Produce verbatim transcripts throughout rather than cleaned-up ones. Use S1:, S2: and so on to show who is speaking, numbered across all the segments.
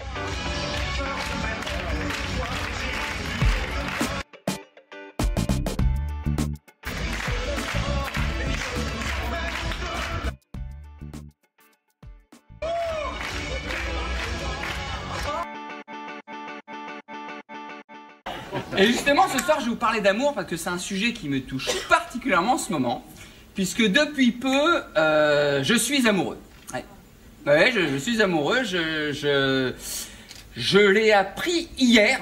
S1: Et justement, ce soir, je vais vous parler d'amour parce que c'est un sujet qui me touche particulièrement en ce moment, puisque depuis peu, euh, je suis amoureux. Ouais, ouais je, je suis amoureux, je, je, je l'ai appris hier.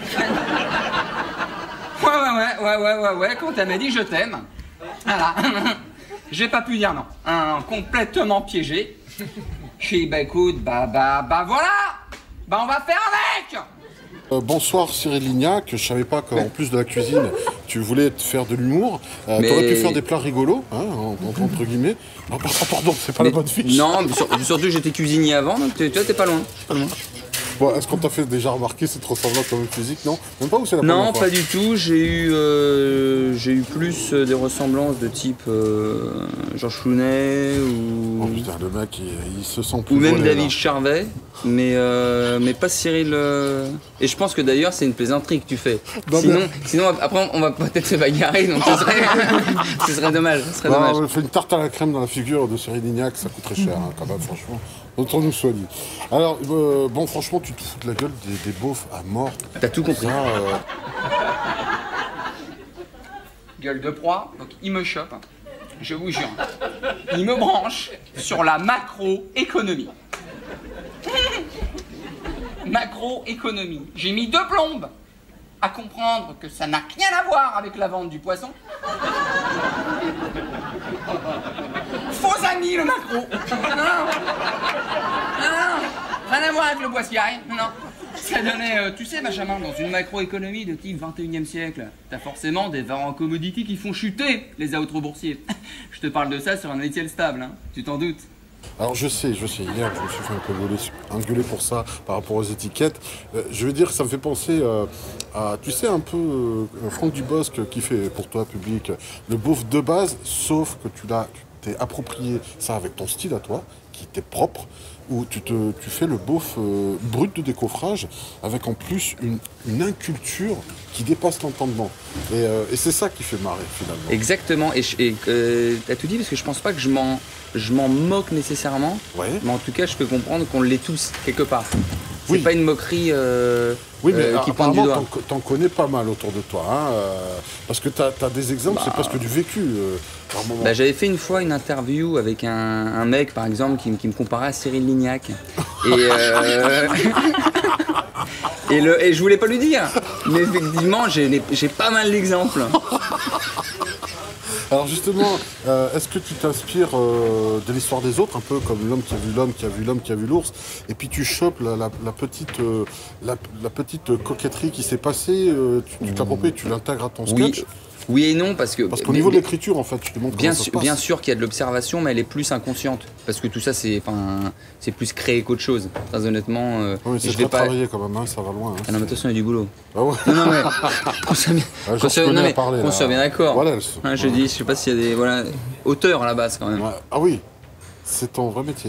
S1: Ouais, ouais, ouais, ouais, ouais, ouais, quand elle m'a dit je t'aime. Voilà. J'ai pas pu dire non. Hein, complètement piégé. J'ai dit, bah écoute, bah, bah, bah voilà. Bah on va faire avec.
S2: Euh, bonsoir Cyril Lignac, je savais pas qu'en plus de la cuisine, tu voulais te faire de l'humour. Euh, mais... Tu aurais pu faire des plats rigolos, hein, entre guillemets. Oh, pardon, c'est pas mais... la bonne fiche.
S1: Non, mais sur, surtout j'étais cuisinier avant, donc tu vois, t'es pas loin. Pas loin.
S2: Bon, est-ce qu'on t'a fait déjà remarquer cette ressemblance comme physique? Non, même pas, ou c'est la première
S1: Non,
S2: fois?
S1: pas du tout. J'ai eu, euh, j'ai eu plus des ressemblances de type euh, Georges Clooney ou.
S2: Oh putain, le mec, il, il se sent plus.
S1: Ou même
S2: volé,
S1: David
S2: là.
S1: Charvet, mais euh, mais pas Cyril. Euh... Et je pense que d'ailleurs c'est une plaisanterie que tu fais. Non, sinon, mais... sinon après on va peut-être se bagarrer, donc ce serait, ce serait dommage. Ce serait
S2: non,
S1: dommage.
S2: On fait une tarte à la crème dans la figure de Cyril Lignac, ça coûte très cher, hein, quand même, franchement. Autant nous soit dit. Alors, euh, bon, franchement, tu te fous de la gueule des, des beaufs à mort.
S1: T'as tout compris.
S2: Ça, euh...
S1: Gueule de proie, donc il me chope, je vous jure. Il me branche sur la macroéconomie. Macroéconomie. J'ai mis deux plombes à comprendre que ça n'a rien à voir avec la vente du poisson. Faux ami le macro. Non, non, rien à voir avec le boissier. Non, ça donnait, euh, tu sais Benjamin, dans une macroéconomie de type vingt et unième siècle, t'as forcément des variants commodities qui font chuter les outro-boursiers. Je te parle de ça sur un logiciel stable, hein. Tu t'en doutes.
S2: Alors je sais, je sais, hier je me suis fait un peu voler, engueuler pour ça par rapport aux étiquettes. Euh, je veux dire, ça me fait penser euh, à, tu sais, un peu euh, Franck Dubosc qui fait pour toi public le beauf de base, sauf que tu l'as, tu t'es approprié ça avec ton style à toi, qui t'est propre, où tu, te, tu fais le beauf euh, brut de décoffrage avec en plus une, une inculture qui dépasse l'entendement. Et, euh, et c'est ça qui fait marrer finalement.
S1: Exactement, et, et euh, t'as tout dit parce que je pense pas que je m'en je m'en moque nécessairement,
S2: ouais.
S1: Mais en tout cas je peux comprendre qu'on l'est tous quelque part. C'est
S2: oui.
S1: Pas une moquerie euh,
S2: oui, mais
S1: euh, qui pointe du doigt.
S2: T'en, t'en connais pas mal autour de toi, hein, euh, parce que t'as as des exemples, bah, c'est presque du vécu. Euh, par moment.
S1: Bah, j'avais fait une fois une interview avec un, un mec, par exemple, qui, qui me comparait à Cyril Lignac. Et, euh, et, le, et je voulais pas lui dire, mais effectivement, j'ai pas mal d'exemples.
S2: Alors justement, euh, est-ce que tu t'inspires euh, de l'histoire des autres, un peu comme l'homme qui a vu l'homme, qui a vu l'homme, qui a vu l'ours, et puis tu chopes la, la, la, petite, euh, la, la petite coquetterie qui s'est passée, euh, tu, tu t'appropries, tu l'intègres à ton sketch?
S1: Oui. Oui et non, parce que...
S2: Parce qu'au niveau de l'écriture, en fait, tu te montres
S1: bien
S2: comment ça se passe.
S1: Bien sûr qu'il y a de l'observation, mais elle est plus inconsciente. Parce que tout ça, c'est plus créé qu'autre chose. Très honnêtement... Euh,
S2: oui, c'est très pas... travaillé quand même, hein, ça va loin. Hein,
S1: ah non, mais attention, il y a du boulot.
S2: Ah ouais.
S1: Non, non, mais... Qu'on soit bien,
S2: ah,
S1: qu soit, non, mais,
S2: parler,
S1: qu soit bien d'accord.
S2: Voilà,
S1: hein, je dis, je sais pas s'il y a des... Voilà, auteurs à la base, quand même.
S2: Ouais. Ah oui, c'est ton vrai métier.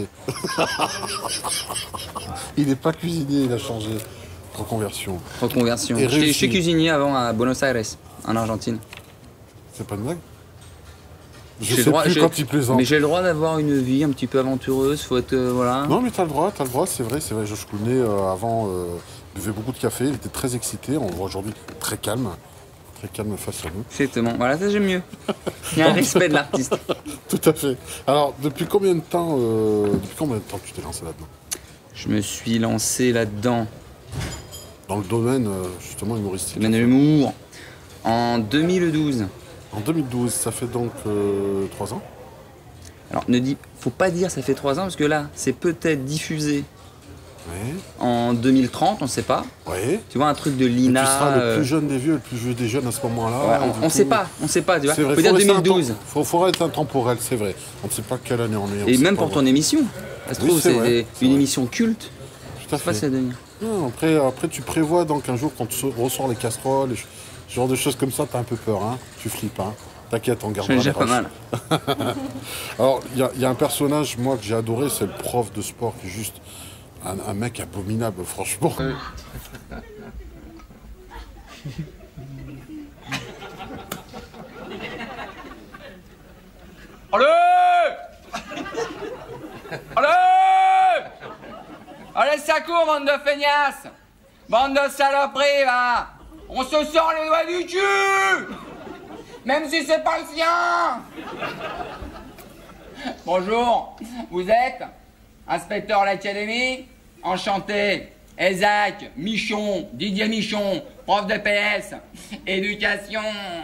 S2: Il n'est pas cuisinier, il a changé. Reconversion.
S1: Reconversion. J'étais cuisinier avant à Buenos Aires, en Argentine.
S2: C'est pas une blague? Je sais
S1: droit,
S2: plus quand il plaisante.
S1: Mais j'ai le droit d'avoir une vie un petit peu aventureuse, faut être... Euh, voilà.
S2: Non mais t'as le droit, t'as le droit, c'est vrai, c'est vrai. Georges Clooney, euh, avant, euh, buvait beaucoup de café, il était très excité, on le voit aujourd'hui très calme. Très calme face à nous.
S1: Exactement, voilà, ça j'aime mieux. Il y a un respect de l'artiste.
S2: Tout à fait. Alors, depuis combien de temps, euh, depuis combien de temps tu t'es lancé là-dedans?
S1: Je me suis lancé là-dedans.
S2: Dans le domaine, euh, justement, humoristique.
S1: Le domaine de l'humour. En deux mille douze.
S2: En deux mille douze, ça fait donc euh, trois ans.
S1: Alors, ne dis, faut pas dire ça fait trois ans, parce que là, c'est peut-être diffusé
S2: ouais.
S1: en deux mille trente, on ne sait pas.
S2: Ouais.
S1: Tu vois, un truc de l'I N A.
S2: Et tu seras
S1: euh...
S2: le plus jeune des vieux, le plus vieux des jeunes à ce moment-là.
S1: Ouais, on ne sait pas, on sait pas, tu vois.
S2: Vrai,
S1: faut dire deux mille douze.
S2: Il faut, faut être intemporel, c'est vrai. On ne sait pas quelle année on est.
S1: Et même pour ton émission. Ça se trouve,
S2: oui,
S1: c'est une
S2: vrai.
S1: émission culte.
S2: Tout à fait.
S1: Ça devient.
S2: Non, après, après, tu prévois donc un jour quand tu ressors les casseroles, ce genre de choses comme ça, t'as un peu peur, hein. Tu flippes, hein. T'inquiète, on gardera.
S1: J'ai pas mal.
S2: Alors, il y, y a un personnage, moi, que j'ai adoré, c'est le prof de sport qui est juste un, un mec abominable, franchement.
S1: Euh... Allez! Allez! Allez, ça court, bande de feignasses! Bande de saloperies, va! On se sort les doigts du cul! Même si c'est pas le sien! Bonjour, vous êtes inspecteur à l'académie? Enchanté. Isaac Michon, Didier Michon, prof de P S, éducation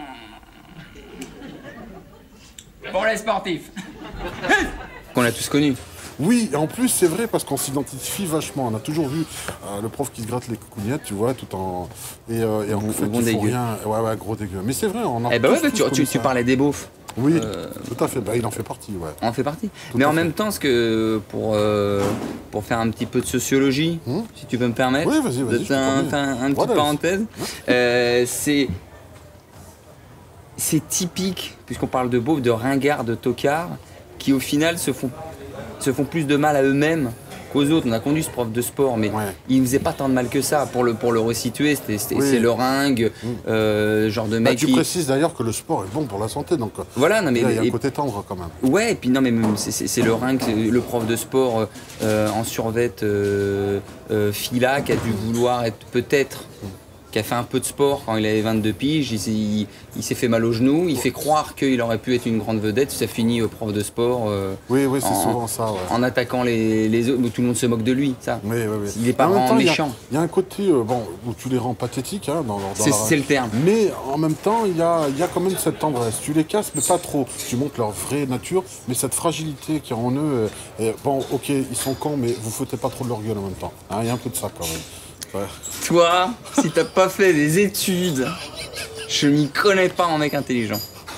S1: pour les sportifs.
S3: Qu'on a tous connu.
S2: Oui, et en plus, c'est vrai, parce qu'on s'identifie vachement. On a toujours vu euh, le prof qui se gratte les coucougnettes, tu vois, tout en... Et, euh, et en
S3: Bon,
S2: fait,
S3: bon
S2: il faut
S3: dégueu.
S2: rien... Ouais, ouais, gros dégueu. Mais c'est vrai, on en
S3: Eh ben ouais,
S2: tous
S3: tu,
S2: comme
S3: tu,
S2: ça.
S3: tu parlais des beaufs.
S2: Oui,
S3: Euh,
S2: tout à fait. Bah, il en fait partie, ouais.
S3: On en fait partie.
S2: Tout
S3: Mais
S2: à
S3: en
S2: fait.
S3: même temps, ce que pour, euh, pour faire un petit peu de sociologie,
S2: Hmm
S3: si tu peux me permettre,
S2: Oui, vas-y, vas-y,
S3: de
S2: je
S3: faire un,
S2: te
S3: faire un, un
S2: What
S3: petite
S2: else
S3: parenthèse, euh, c'est c'est typique, puisqu'on parle de beaufs, de ringards, de tocards, qui au final se font, se font plus de mal à eux-mêmes qu'aux autres. On a connu ce prof de sport, mais
S2: Ouais.
S3: il ne faisait pas tant de mal que ça. Pour le, pour le resituer, c'était, c'était-
S2: Oui.
S3: c'est le ringue,
S2: Mm.
S3: euh, genre de
S2: Bah,
S3: mec
S2: tu
S3: qui...
S2: précises d'ailleurs que le sport est bon pour la santé, donc euh,
S3: Voilà, non mais...
S2: là, il y a
S3: et-
S2: un côté tendre quand même.
S3: Ouais, et puis non, mais même, c'est- c'est c'est le ringue, c'est le prof de sport euh, euh, en survette euh, euh, fila qui a dû vouloir être peut-être, qui a fait un peu de sport quand il avait vingt-deux piges, il, s'est- il- il s'est fait mal au genou, il fait croire qu'il aurait pu être une grande vedette, ça finit au prof de sport euh,
S2: Oui, oui, c'est
S3: en-
S2: souvent ça, ouais.
S3: en attaquant les, les autres, où tout le monde se moque de lui, ça.
S2: Oui, oui, oui.
S3: Il est pas
S2: En même
S3: vraiment
S2: temps, il y a-
S3: méchant.
S2: Il y, a un côté, euh, bon, où tu les rends pathétiques, hein, dans leur... dans
S3: C'est
S2: leur-
S3: c'est le terme.
S2: Mais en même temps, il y a, il y a quand même cette tendresse. Tu les casses, mais pas trop. Tu montres leur vraie nature, mais cette fragilité qu'il y a en eux. euh, et bon, ok, ils sont cons, mais vous foutez pas trop de leur gueule en même temps. Hein, il y a un peu de ça quand même. Ouais.
S3: Toi, si t'as pas fait des études, je m'y connais pas en mec intelligent.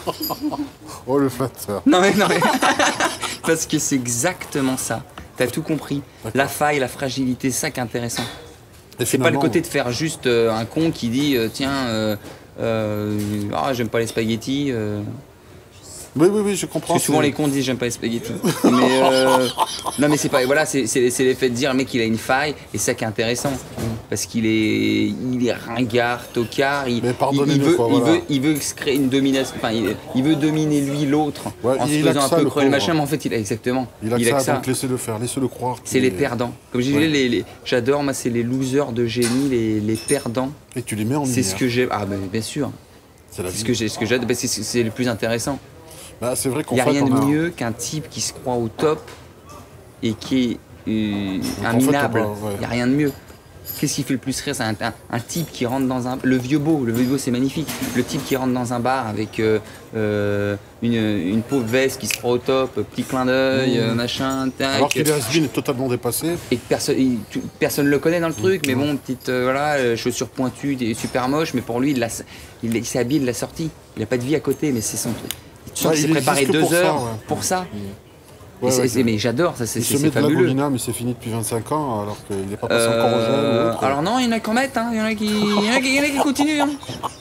S2: Oh, le flatteur.
S3: Non mais non mais parce que c'est exactement ça. T'as tout compris. La faille, la fragilité, c'est ça qui est intéressant.
S2: Et
S3: C'est pas le
S2: finalement,
S3: côté de faire juste euh, un con qui dit euh, tiens euh, euh, ah j'aime pas les spaghettis. euh.
S2: Oui, oui, oui, je comprends.
S3: Parce que souvent
S2: c'est-
S3: les cons disent j'aime pas les spaghettis. Mais euh, non mais c'est pas voilà c'est c'est c'est l'effet de dire le mec il a une faille et c'est ça qui est intéressant parce qu'il est il est ringard, tocard, il,
S2: Mais
S3: il,
S2: pardonnez-le,
S3: il veut
S2: quoi,
S3: il
S2: voilà.
S3: veut il veut se créer une domination enfin il, il veut dominer lui l'autre
S2: Ouais,
S3: en se
S2: il a
S3: faisant
S2: que
S3: un
S2: ça,
S3: peu
S2: le
S3: crever le
S2: pauvre.
S3: machin mais en fait il a exactement
S2: Il a que ça, donc laissez-le faire, laissez-le croire.
S3: c'est
S2: qu'il
S3: les
S2: est-
S3: perdants. Comme je disais,
S2: Ouais.
S3: les, les- j'adore, moi, c'est les losers de génie, les, les perdants.
S2: Et tu les mets en
S3: C'est
S2: lumière.
S3: ce que j'ai. Ah, ben, bien sûr.
S2: C'est la
S3: C'est
S2: vie.
S3: ce que j'ai, ce que j'adore. Ben, c'est, c'est le plus intéressant.
S2: Bah, c'est vrai
S3: Il
S2: qu'on
S3: n'y a
S2: fait
S3: rien de
S2: on a-
S3: mieux qu'un type qui se croit au top et qui est euh, un
S2: en fait,
S3: minable.
S2: on va- ouais.
S3: Il n'y a rien de mieux. Qu'est-ce qui fait le plus rire? C'est un, un- un type qui rentre dans un... Le vieux beau, le vieux beau c'est magnifique. Le type qui rentre dans un bar avec euh, euh, une, une pauvre veste qui se croit au top, petit clin d'œil,
S2: Mmh.
S3: euh, machin, tac.
S2: Alors qu'il est has-been, totalement dépassé.
S3: Et que personne, il- tout- personne le connaît dans le truc, mais bon, petite euh, voilà, euh, chaussures pointues, des- super moche, mais pour lui, il, l'a- il, il s'est habillé de la sortie. Il n'a pas de vie à côté, mais c'est son truc. Tu sens
S2: Ouais,
S3: qu'il s'est
S2: il
S3: préparé
S2: existe que
S3: deux
S2: pour ça,
S3: heures
S2: ouais.
S3: pour ça.
S2: Ouais,
S3: Et c'est-
S2: ouais,
S3: c'est- mais j'adore, ça, c'est
S2: Il
S3: c'est-
S2: se
S3: c'est
S2: met de la
S3: fabuleux.
S2: Golina, mais c'est fini depuis vingt-cinq ans, alors qu'il n'est pas passé encore au gel
S3: Euh,
S2: ou autre.
S3: alors non, il y en a qui en mettent, hein. il y en a qui, il y en a qui, il y en a qui continuent. Hein.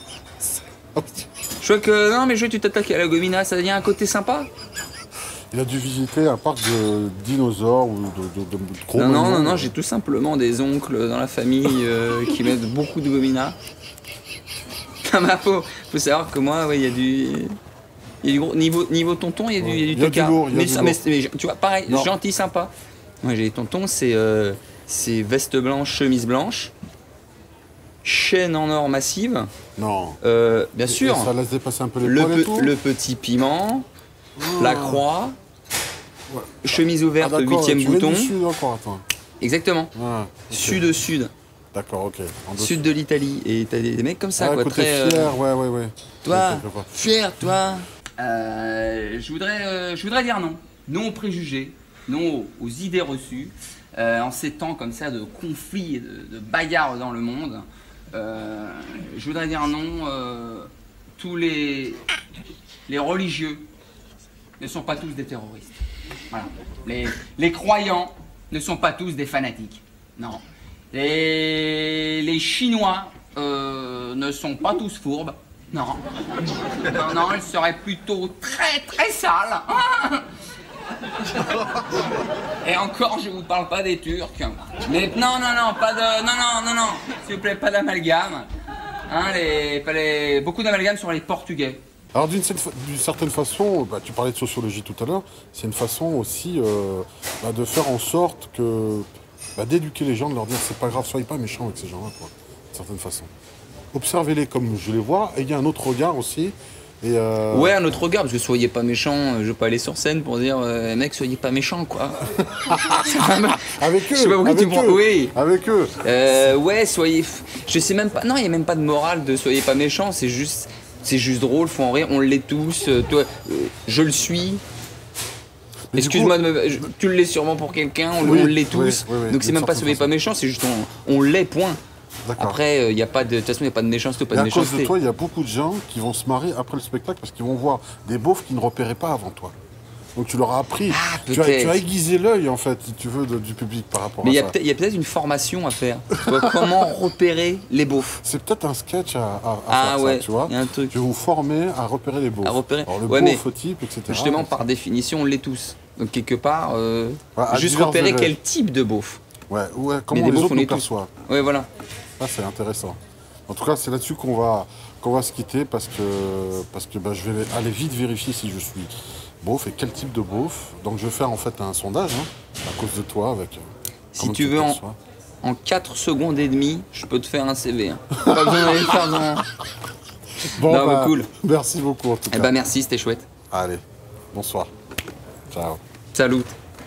S3: Je vois que non, mais je vois que tu t'attaques à la gomina, ça devient un côté sympa.
S2: Il a dû visiter un parc de dinosaures ou de, de, de, de gros
S3: Non, non,
S2: monuments.
S3: non, non, j'ai tout simplement des oncles dans la famille euh, qui mettent beaucoup de gomina. Ah bah, faut, faut savoir que moi, ouais, il y a du. Il y a du gros. Niveau, niveau tonton, il y a du, il y a du
S2: Il y a du
S3: tocard.
S2: lourd, il y a
S3: mais,
S2: du
S3: ça-
S2: lourd.
S3: mais- mais tu vois, pareil,
S2: Non.
S3: gentil, sympa. Moi, j'ai des tontons, c'est euh, c'est veste blanche, chemise blanche, chaîne en or massive,
S2: Non.
S3: euh, bien
S2: Et
S3: sûr,
S2: ça laisse dépasser un peu les
S3: le,
S2: poils et
S3: pe-
S2: tout.
S3: le petit piment, la croix,
S2: Ouais.
S3: chemise
S2: Ah,
S3: ouverte,
S2: d'accord,
S3: huitième
S2: tu viens
S3: bouton.
S2: du sud encore, attends.
S3: Exactement.
S2: Ouais, ok.
S3: Sud-sud,
S2: D'accord, ok. En dessous.
S3: sud de l'Italie. Et t'as des, des mecs comme ça,
S2: Ah,
S3: quoi.
S2: côté
S3: Très, euh,
S2: fier, ouais, ouais, ouais.
S3: toi,
S2: Ouais, quelque part.
S3: fier, toi.
S1: Euh, je, voudrais, euh, je voudrais dire non. Non aux préjugés, non aux, aux idées reçues. Euh, en ces temps comme ça de conflits et de, de bagarres dans le monde, euh, je voudrais dire non. euh, tous les, les religieux ne sont pas tous des terroristes. Voilà. Les, les croyants ne sont pas tous des fanatiques. Non. Les, les Chinois euh, ne sont pas tous fourbes. Non. Non, non, ils seraient plutôt très très sales. Et encore, je vous parle pas des Turcs. Mais non, non, non, pas de... Non, non, non, non. S'il vous plaît, pas d'amalgame. Hein, les, pas les... Beaucoup d'amalgame sur les Portugais.
S2: Alors d'une certaine façon, bah, tu parlais de sociologie tout à l'heure, c'est une façon aussi euh, bah, de faire en sorte que... Bah, d'éduquer les gens, de leur dire c'est pas grave, soyez pas méchants avec ces gens-là, quoi, d'une certaine façon. Observez-les comme je les vois, et il y a un autre regard aussi. Et euh...
S3: Ouais, un autre regard, parce que soyez pas méchants, je veux pas aller sur scène pour dire euh, mec, soyez pas méchants, quoi.
S2: Avec eux,
S3: je sais pas pourquoi
S2: avec
S3: tu
S2: eux,
S3: prends... Oui.
S2: Avec eux.
S3: Euh, ouais, soyez... Je sais même pas... Non, il n'y a même pas de morale de soyez pas méchants, c'est juste... C'est juste drôle, faut en rire, on l'est tous, euh, toi, euh, je le suis. Excuse-moi, me... tu l'es sûrement pour quelqu'un, on,
S2: oui,
S3: on l'est tous.
S2: Oui, oui, oui,
S3: donc c'est même pas soyez pas méchants, c'est juste on, on l'est, point. Après, il euh, y a pas de... de toute façon, il n'y a pas de méchanceté, pas
S2: et
S3: de
S2: à
S3: méchanceté.
S2: cause de toi, il y a beaucoup de gens qui vont se marrer après le spectacle parce qu'ils vont voir des beaufs qu'ils ne repéraient pas avant toi. Donc tu leur as appris,
S3: ah,
S2: tu, as, tu as aiguisé l'œil en fait, si tu veux, de, du public par rapport
S3: Mais
S2: à ça.
S3: Mais il y a peut-être une formation à faire. Comment repérer les beaufs?
S2: C'est peut-être un sketch à, à, à
S3: ah,
S2: faire
S3: ouais,
S2: ça, tu vois.
S3: Y a un truc.
S2: Je vais vous former à repérer les beaufs.
S3: À repérer.
S2: Alors le
S3: ouais,
S2: beauf type, et cetera.
S3: Justement, par définition, on l'est tous. Donc quelque part, euh,
S2: ouais,
S3: juste repérer quel élèves. type de beauf.
S2: Ouais, ouais, comment les autres nous perçoivent.
S3: Ouais, voilà.
S2: Ça c'est intéressant. En tout cas, c'est là-dessus qu'on va, qu'on va se quitter parce que, parce que bah, je vais aller vite vérifier si je suis beauf et quel type de beauf. Donc je vais faire en fait un sondage hein, à cause de toi. Avec,
S3: si tu veux, en, en quatre secondes et demie, je peux te faire un C V. Hein. Pas besoin d'aller faire dans...
S2: Bon,
S3: non,
S2: bah,
S3: bah, cool.
S2: Merci beaucoup en tout cas.
S3: Eh bah merci, c'était chouette.
S2: Allez, bonsoir. Ciao.
S3: Salut.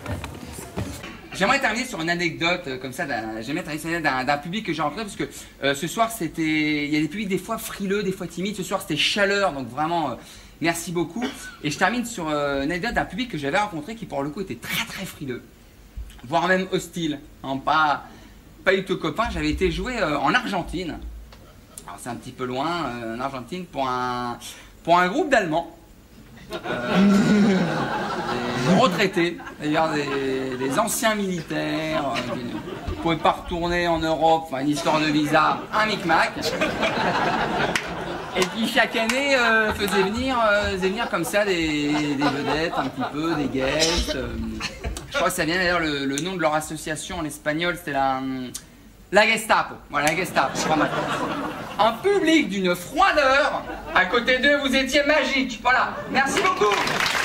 S1: J'aimerais terminer sur une anecdote euh, comme ça, j'aimerais terminer d'un public que j'ai rencontré parce que euh, ce soir c'était, il y a des publics des fois frileux, des fois timides, ce soir c'était chaleur, donc vraiment euh, merci beaucoup. Et je termine sur euh, une anecdote d'un public que j'avais rencontré qui pour le coup était très très frileux, voire même hostile, hein, pas, pas du tout copain. J'avais été jouer euh, en Argentine, alors c'est un petit peu loin, euh, en Argentine, pour un, pour un groupe d'Allemands. Euh, des retraités, d'ailleurs des, des anciens militaires euh, qui ne pouvaient pas retourner en Europe, enfin une histoire de visa, un micmac, et qui chaque année euh, faisait venir, euh, faisait venir comme ça des, des vedettes un petit peu, des guests. Euh, je crois que ça vient d'ailleurs le, le nom de leur association en espagnol, c'était la, la Gestapo. Voilà, la Gestapo. Un public d'une froideur, à côté d'eux vous étiez magique. Voilà, merci beaucoup.